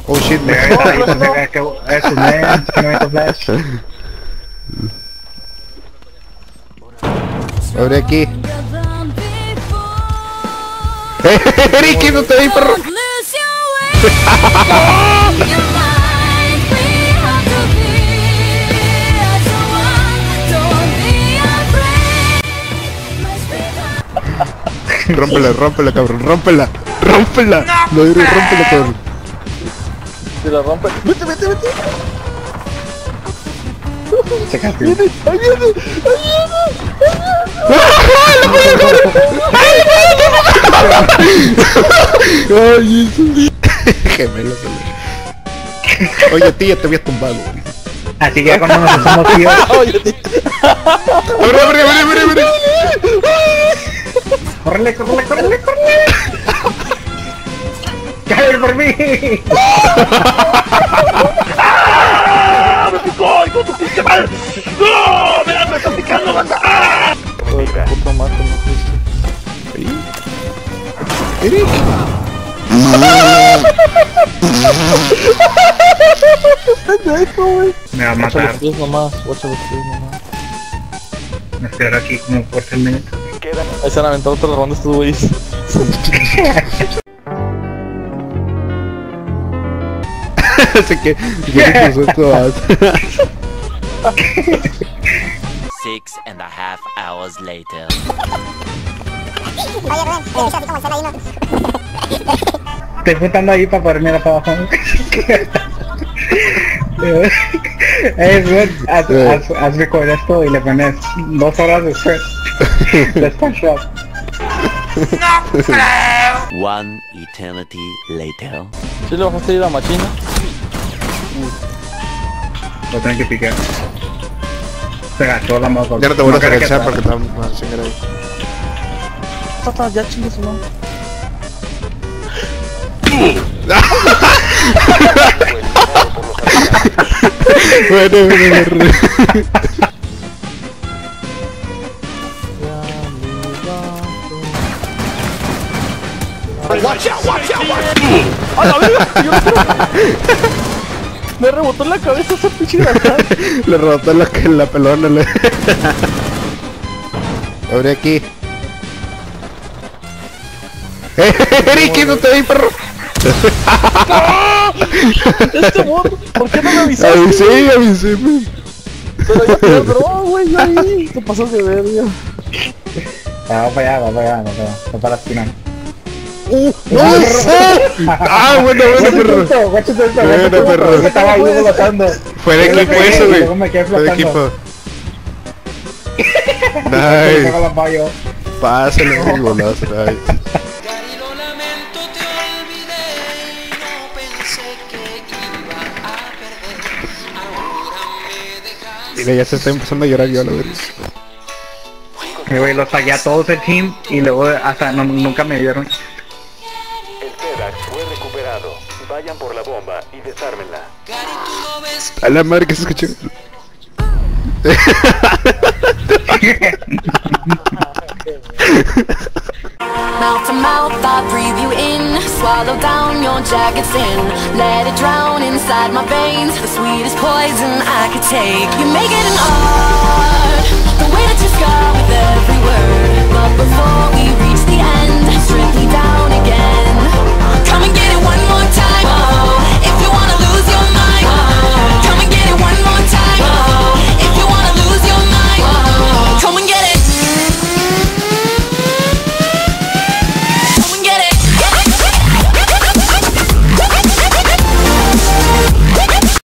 Oh shit, me Eso, man. No flash. abre aquí. Ricky, no te doy, perro. Rómpela, rómpela, cabrón, rómpela, rómpela. No, rómpela, cabrón. Se la rompe. ¡Vete, vete, vete! Se casi. ¡Ahí viene! ¡Ahí viene! Ay, eso. Gemelo, oye, tía, te había tumbado. Así que cuando nos hacemos tíos. ¡Oye, tío! ¡Abre, abre, abre, abre, abre! ¡Córrele, córrele, córrele, córrele! ¡Caer por mí! ¡Me picó! ¡Hijo de tu pinche madre! ¡No! ¡Mira, me está picando, banda! ¡Ah! Puta madre, no fuiste. Eric. Pendejo, güey. Me va a Ocho matar. los pies nomás, 8 los pies nomás. Me espero aquí como por 3 minutos. Ahí se han aventado otra ronda estos güeyes. Así que ya puso esto a... 6.5 hours later. Estoy flotando ahí para poder mirar para abajo. Haz record esto y le pones 2 horas de stress. De SpongeBob. One eternity later. ¿Sí le bajaste ir a machina? Lo tengo que picar. Se agachó la moto. Ya no te vuelvas a agachar porque te vamos a chingar ahí. Tata, ya chingue su madre. Bueno. ¡Watch out, watch out, watch ¡A la verga! Me rebotó en la cabeza esa pinche granada. Le rebotó la pelona. Abre aquí. Ricky, no te doy, perro. Este morro, ¿por qué no me avisaste? Avisé, man. Pero ya te bro, güey, yo ahí. Te pasas de verga. Va para allá, va para allá, va para la esquina. Bueno, perro. Bueno, perro. Estaba ahí flotando. Fue de equipo eso, güey. Luego me quedé Fue de flotando. equipo. Nice. Pásale, güey, golazo, nice. Mira, ya se está empezando a llorar yo a la verga. Güey, los tagué a todos el team y luego hasta nunca me dieron. El Fedax fue recuperado. Vayan por la bomba y desármenla. A la madre que se escuchó. Mouth to mouth, I breathe you in. Swallow down your jagged sin. Let it drown inside my veins. The sweetest poison I could take. You make it an art. The way that you scar with every word. But before we